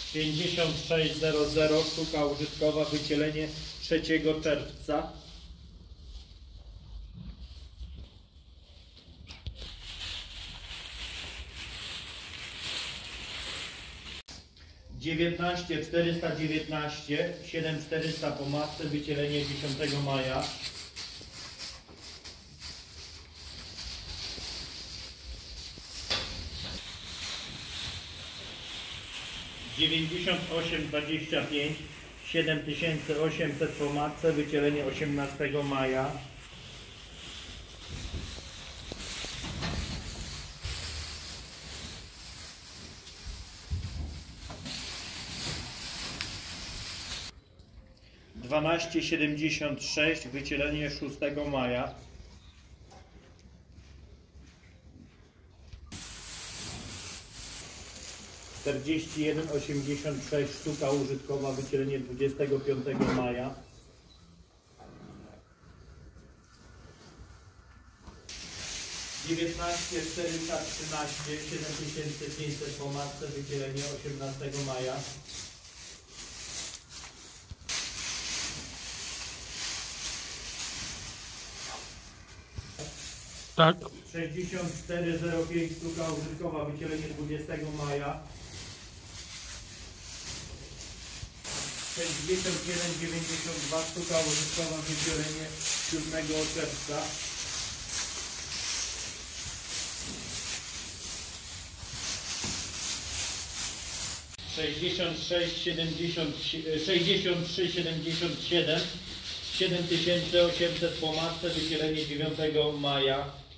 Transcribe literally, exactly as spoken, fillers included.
pięćdziesiąt sześć zero zero, sztuka użytkowa, wycielenie trzeciego czerwca. dziewiętnaście czterysta dziewiętnaście, siedem czterysta po matce, wycielenie dziesiątego maja. dziewięćdziesiąt osiem dwadzieścia pięć, siedem tysięcy osiemset po matce, wycielenie osiemnastego maja. dwanaście siedemdziesiąt sześć, wycielenie szóstego maja. czterdzieści jeden osiemdziesiąt sześć, sztuka użytkowa, wycielenie dwudziestego piątego maja. dziewiętnaście czterysta trzynaście, siedem tysięcy pięćset po matce, wycielenie osiemnastego maja. Tak. sześćdziesiąt cztery zero pięć, sztuka użytkowa, wycielenie dwudziestego maja. sześćdziesiąt jeden dziewięćdziesiąt dwa, sztuka użytkowa, wycielenie siódmego czerwca. sześćdziesiąt sześć siedemdziesiąt, sześćdziesiąt trzy siedemdziesiąt siedem, siedem tysięcy osiemset po matce, wycielenie dziewiątego maja.